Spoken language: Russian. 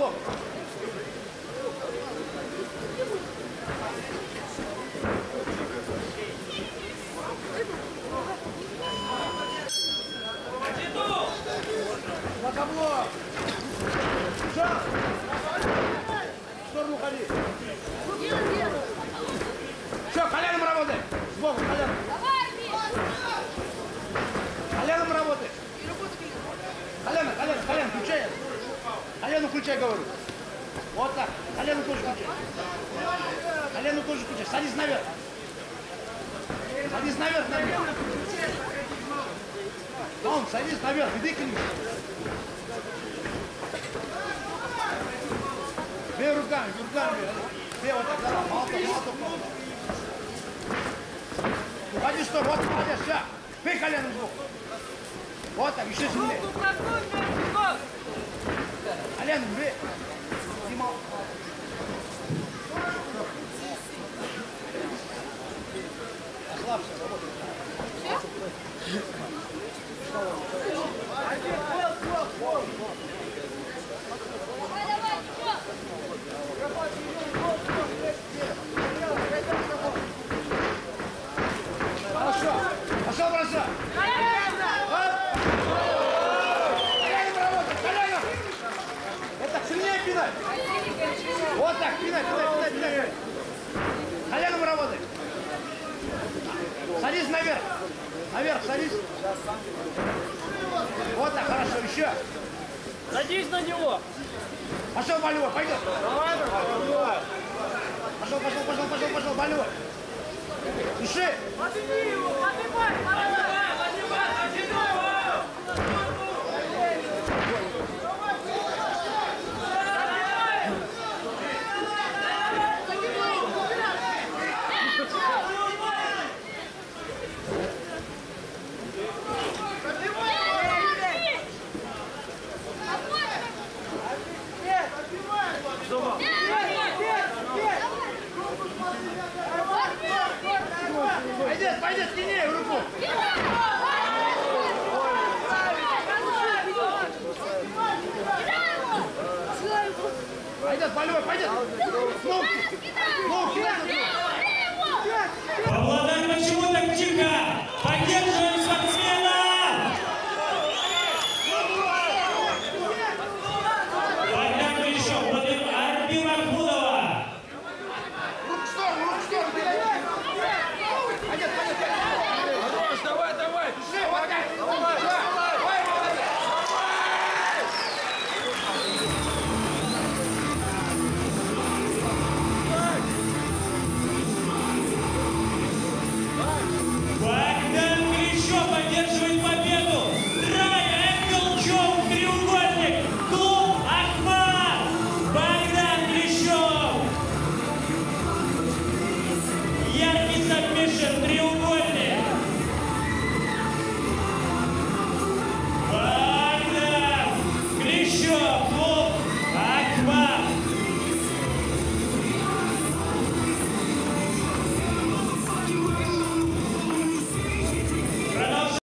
сбоку. На табло. Шаг. В сторону ходи. Все, коленом работай. Сбоку, коленом. Коленом работай. Колено, включай. Колено включай, говорю. Вот так. Колено тоже включай. Колено тоже включай. Садись наверх. Садись наверх. Вон, садись наверх. Иди к ним. Бей руками. Бей вот так. Молоток. Уходи, что? Вот, молодец, все. Бей коленом сбоку. Вот так, еще сильнее. Коленом бей. Снимал. Ослабься, работай. Хорошо. Пошел бросать. Вот так, пинай. Коленом работай. Садись наверх. Наверх садись. Вот так, хорошо, еще. Садись на него. Пошел, болевой, пойдет. Давай. Пошел, болевой. Дыши. Подними его, поднимай. Пойдет, тяни руку. Пойдет, болевой, пойдет. Ногу. Павлодар, почему так тихо?